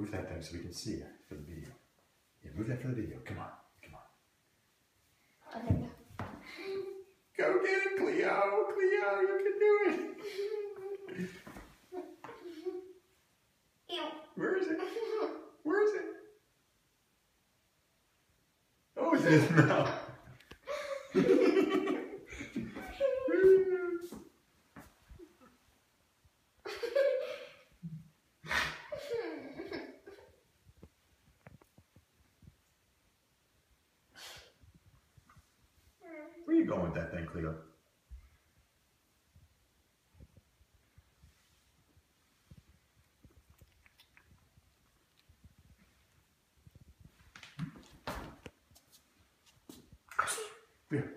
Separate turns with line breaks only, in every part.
Move that thing so we can see it for the video. Yeah, move that for the video. Come on. Come on.
Okay.
Go get it, Cleo. Cleo, you can do it.
Ew.
Where is it? Where is it? Oh, it's in his mouth. Where are you going with that thing, Cleo? Here.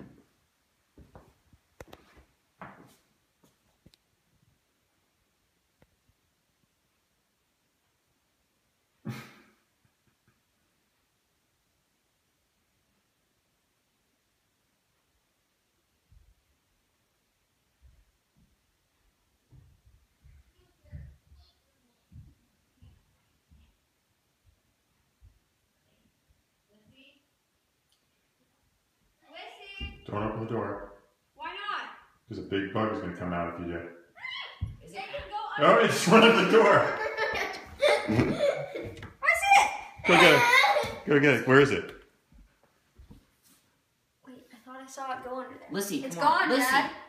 Don't open the door.
Why not?
Because a big bug is going to come out if you do.
Is it go
Oh, it just went at the door.
Where's it?
Go get it. Go get it. Where is it?
Wait, I thought I saw it go under there.
Lissy,
It's
come on.
gone,
Lissy.
Dad.